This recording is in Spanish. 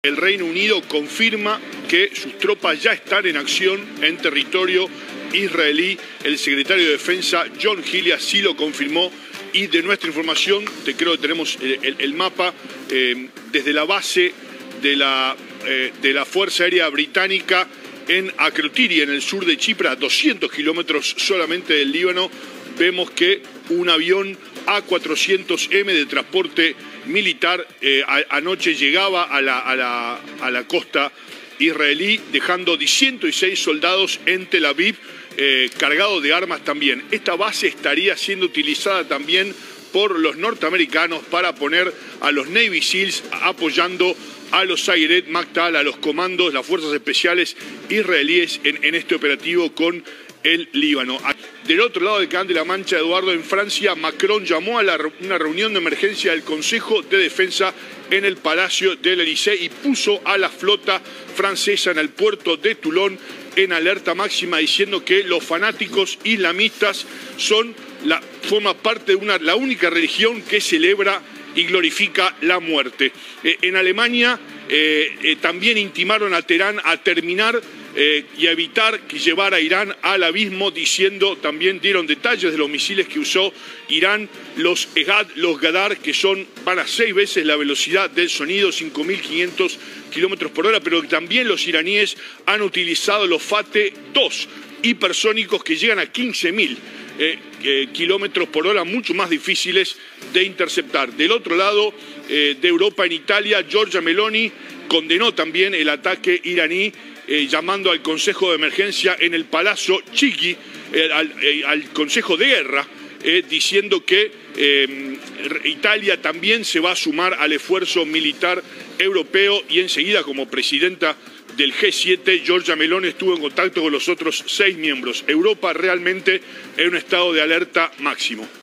El Reino Unido confirma que sus tropas ya están en acción en territorio israelí. El secretario de Defensa, John Healey, así lo confirmó. Y de nuestra información, creo que tenemos el mapa, desde la base de la Fuerza Aérea Británica en Akrotiri, en el sur de Chipre, a 200 kilómetros solamente del Líbano, vemos que un avión A400M de transporte militar anoche llegaba a la costa israelí, dejando 106 soldados en Tel Aviv, cargados de armas también. Esta base estaría siendo utilizada también por los norteamericanos para poner a los Navy SEALs apoyando a los Sayeret Matkal, a los comandos, las fuerzas especiales israelíes en este operativo con el Líbano. Del otro lado del Canal de la Mancha, Eduardo, en Francia, Macron llamó a una reunión de emergencia del Consejo de Defensa en el Palacio del Élysée y puso a la flota francesa en el puerto de Toulon en alerta máxima, diciendo que los fanáticos islamistas forman parte de la única religión que celebra y glorifica la muerte. En Alemania también intimaron a Teherán a terminar y a evitar que llevara a Irán al abismo, también dieron detalles de los misiles que usó Irán, los Ehad, los Gadar, que van a 6 veces la velocidad del sonido, 5.500 kilómetros por hora, pero también los iraníes han utilizado los Fateh-2 hipersónicos que llegan a 15.000 kilómetros por hora, mucho más difíciles de interceptar. Del otro lado de Europa, en Italia, Giorgia Meloni condenó también el ataque iraní, llamando al Consejo de Emergencia en el Palazzo Chigi, al Consejo de Guerra, diciendo que Italia también se va a sumar al esfuerzo militar europeo. Y enseguida, como presidenta del G7, Giorgia Meloni estuvo en contacto con los otros 6 miembros. Europa realmente en un estado de alerta máximo.